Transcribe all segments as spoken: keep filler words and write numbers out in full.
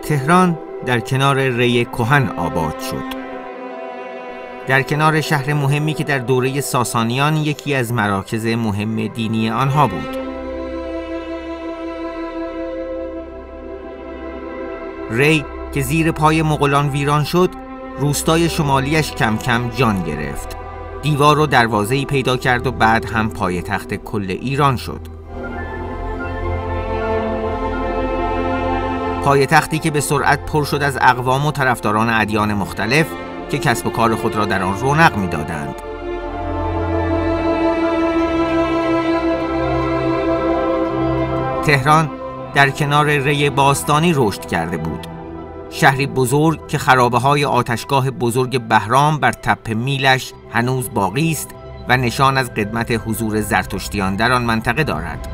تهران در کنار ری کهن آباد شد. در کنار شهر مهمی که در دوره ساسانیان یکی از مراکز مهم دینی آنها بود. ری که زیر پای مغولان ویران شد، روستای شمالیش کم کم جان گرفت. دیوار و دروازه‌ای پیدا کرد و بعد هم پایتخت کل ایران شد. پایتختی که به سرعت پر شد از اقوام و طرفداران ادیان مختلف که کسب و کار خود را در آن رونق می‌دادند. تهران در کنار ری باستانی رشد کرده بود. شهری بزرگ که خرابه‌های آتشگاه بزرگ بهرام بر تپه میلش هنوز باقی است و نشان از قدمت حضور زرتشتیان در آن منطقه دارد.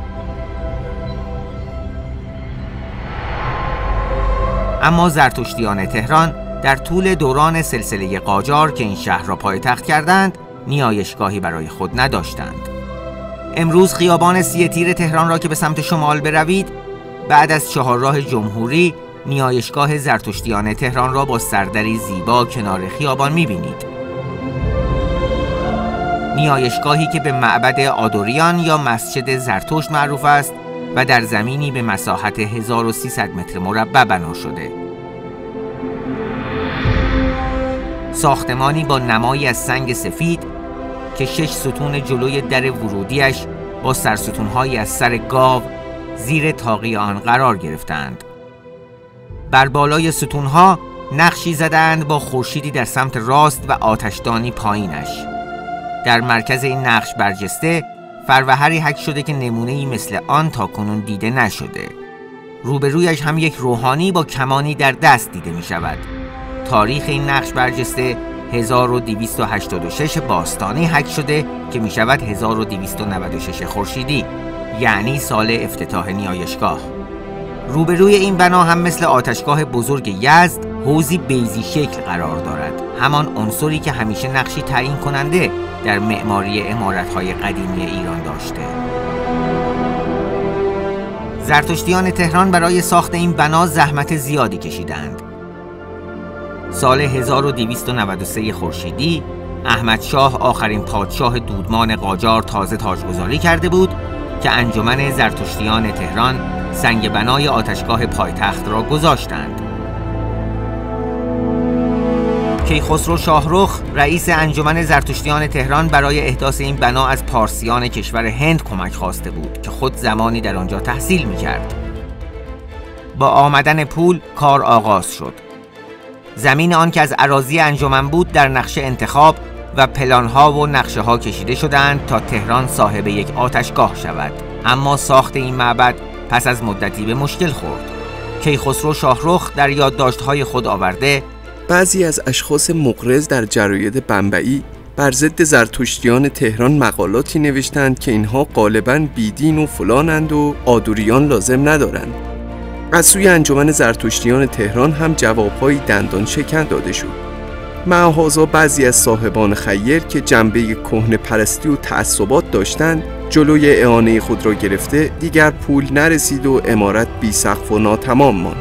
اما زرتشتیان تهران در طول دوران سلسله قاجار که این شهر را پایتخت کردند، نیایشگاهی برای خود نداشتند. امروز خیابان سی تیر تهران را که به سمت شمال بروید، بعد از چهارراه جمهوری نیایشگاه زرتشتیان تهران را با سردری زیبا کنار خیابان می‌بینید. نیایشگاهی که به معبد آدوریان یا مسجد زرتشت معروف است و در زمینی به مساحت هزار و سیصد متر مربع بنا شده. ساختمانی با نمایی از سنگ سفید که شش ستون جلوی در ورودیش با سرستون‌هایی از سر گاو زیر طاقی آن قرار گرفتند. بر بالای ستون‌ها نقشی زدند با خورشیدی در سمت راست و آتشدانی پایینش. در مرکز این نقش برجسته فروهری حک شده که نمونه‌ای مثل آن تاکنون دیده نشده. روبرویش هم یک روحانی با کمانی در دست دیده می شود. تاریخ این نقش برجسته هزار و دویست و هشتاد و شش باستانی حک شده که می شود هزار و دویست و نود و شش خورشیدی، یعنی سال افتتاح نیایشگاه. روبروی این بنا هم مثل آتشگاه بزرگ یزد حوضی بیضی شکل قرار دارد، همان عنصری که همیشه نقشی تعیین کننده در معماری عمارت‌های قدیمی ایران داشته. زرتشتیان تهران برای ساخت این بنا زحمت زیادی کشیدند. سال هزار و دویست و نود و سه خورشیدی احمد شاه آخرین پادشاه دودمان قاجار تازه تاجگذاری کرده بود که انجمن زرتشتیان تهران سنگ بنای آتشگاه پایتخت را گذاشتند. کیخسرو شاهرخ رئیس انجمن زرتشتیان تهران برای احداث این بنا از پارسیان کشور هند کمک خواسته بود که خود زمانی در آنجا تحصیل می‌کرد. با آمدن پول کار آغاز شد. زمین آن که از اراضی انجمن بود در نقشه انتخاب و پلان‌ها و نقشه‌ها کشیده شدند تا تهران صاحب یک آتشگاه شود. اما ساخت این معبد پس از مدتی به مشکل خورد. کیخسرو شاهرخ در یادداشت‌های خود آورده بعضی از اشخاص مغرض در جراید بمبئی بر ضد زرتشتیان تهران مقالاتی نوشتند که اینها غالباً بیدین و فلانند و آدوریان لازم ندارند. از سوی انجمن زرتشتیان تهران هم جوابهای دندان شکن داده شد. مع هذا بعضی از صاحبان خیر که جنبه کهنه پرستی و تعصبات داشتند جلوی اعانه خود را گرفته دیگر پول نرسید و عمارت بی سقف و ناتمام ماند.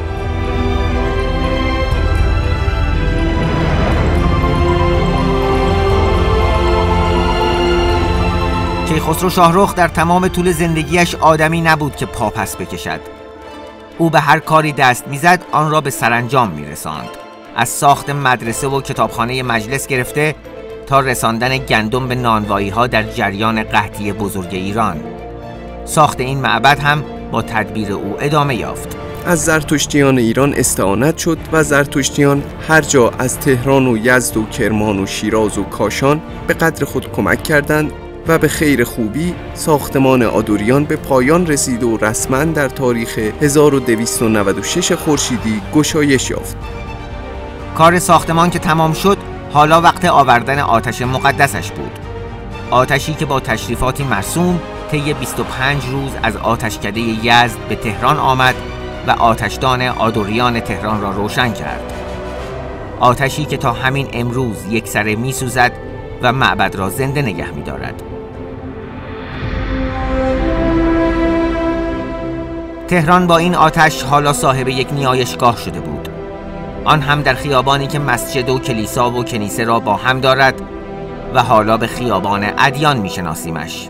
کیخسرو شاهرخ در تمام طول زندگیش آدمی نبود که پا پس بکشد. او به هر کاری دست میزد آن را به سرانجام میرساند. از ساخت مدرسه و کتابخانه مجلس گرفته تا رساندن گندم به نانوایی ها در جریان قحطی بزرگ ایران. ساخت این معبد هم با تدبیر او ادامه یافت. از زرتشتیان ایران استعانت شد و زرتشتیان هر جا از تهران و یزد و کرمان و شیراز و کاشان به قدر خود کمک کردند و به خیر خوبی ساختمان آدوریان به پایان رسید و رسما در تاریخ هزار و دویست و نود و شش خورشیدی گشایش یافت. کار ساختمان که تمام شد، حالا وقت آوردن آتش مقدسش بود. آتشی که با تشریفاتی مرسوم طی بیست و پنج روز از آتشکده یزد به تهران آمد و آتشدان آدوریان تهران را روشن کرد. آتشی که تا همین امروز یک سره می سوزد و معبد را زنده نگه می دارد. تهران با این آتش حالا صاحب یک نیایشگاه شده بود، آن هم در خیابانی که مسجد و کلیسا و کنیسه را با هم دارد و حالا به خیابان ادیان میشناسیمش.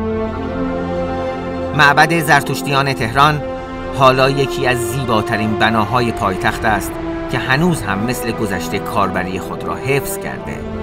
معبد زرتشتیان تهران حالا یکی از زیباترین بناهای پایتخت است که هنوز هم مثل گذشته کاربری خود را حفظ کرده.